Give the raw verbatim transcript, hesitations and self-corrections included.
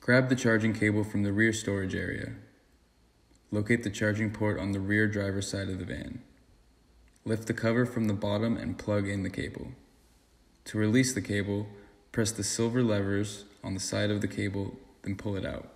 Grab the charging cable from the rear storage area. Locate the charging port on the rear driver's side of the van. Lift the cover from the bottom and plug in the cable. To release the cable, press the silver levers on the side of the cable, then pull it out.